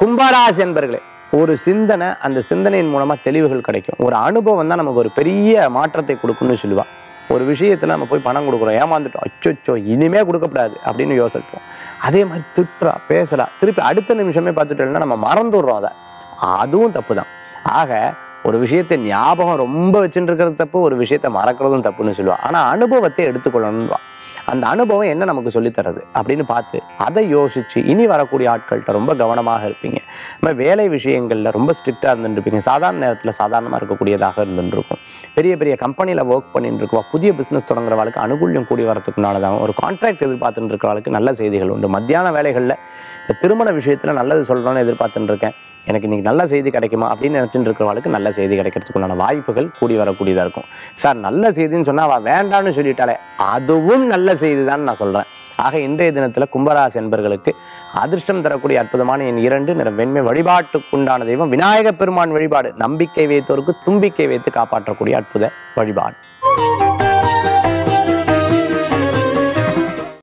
கும்பராசி என்பர்களே, ஒரு சிந்தனை, அந்த சிந்தனையின் மூலமா தெளிவுகள் கிடைக்கும். ஒரு அனுபவம் தான் நமக்கு ஒரு பெரிய மாற்றத்தை கொடுக்கும்னு சொல்லுவா. ஒரு விஷயத்துல நம்ம போய் பணம் கொடுக்குறோம், ஏமாந்துட்டோம், அச்சோ இனிமே கொடுக்கப்படாது அப்படின்னு யோசிப்போம். அதே மாதிரி திட்டுறா பேசலாம், திருப்பி அடுத்த நிமிஷமே பார்த்துட்டோம்னா நம்ம மறந்துடுறோம். அதுவும் தப்பு தான். ஆக ஒரு விஷயத்தை ஞாபகம் ரொம்ப வச்சுட்டு இருக்கிறது தப்பு, ஒரு விஷயத்தை மறக்கிறதும் தப்புன்னு சொல்லுவா. ஆனா அனுபவத்தை எடுத்துக்கொள்ளணும்வா. அந்த அனுபவம் என்ன நமக்கு சொல்லித்தரது அப்படின்னு பார்த்து அதை யோசிச்சு இனி வரக்கூடிய ஆட்கள்கிட்ட ரொம்ப கவனமாக இருப்பீங்க. நம்ம வேலை விஷயங்கள்ல ரொம்ப ஸ்ட்ரிக்டாக இருந்துருப்பீங்க. சாதாரண நேரத்தில் சாதாரணமாக இருக்கக்கூடியதாக இருந்துருக்கும். பெரிய பெரிய கம்பெனியில் ஒர்க் பண்ணிட்டு இருக்கவா, புதிய பிஸ்னஸ் தொடங்குறவாளுக்கு அனுகூல்யம் கூடி வரத்துக்குனாலதான். ஒரு கான்ட்ராக்ட் எதிர்பார்த்துட்டு இருக்கிறவாளுக்கு நல்ல செய்திகள் உண்டு. மத்தியான வேலைகளில் இந்த திருமண விஷயத்தில் நல்லது சொல்லணும்னு எதிர்பார்த்துட்டு இருக்கேன், எனக்கு இன்னைக்கு நல்ல செய்தி கிடைக்குமா அப்படின்னு நினச்சிட்டு இருக்கிறவளுக்கு நல்ல செய்தி கிடைக்கிறதுக்குள்ளான வாய்ப்புகள் கூடி வரக்கூடியதாக இருக்கும். சார் நல்ல செய்தின்னு சொன்னால் அவள் வேண்டான்னு சொல்லிட்டாலே அதுவும் நல்ல செய்தி தான் நான் சொல்கிறேன். ஆக இன்றைய தினத்தில் கும்பராசி என்பர்களுக்கு அதிர்ஷ்டம் தரக்கூடிய அற்புதமான எண் 2, நிறம் வெண்மை. வழிபாட்டுக்குண்டான தெய்வம் விநாயகப் பெருமான் வழிபாடு. நம்பிக்கை வைத்தோருக்கு தும்பிக்கை வைத்து காப்பாற்றக்கூடிய அற்புத வழிபாடு.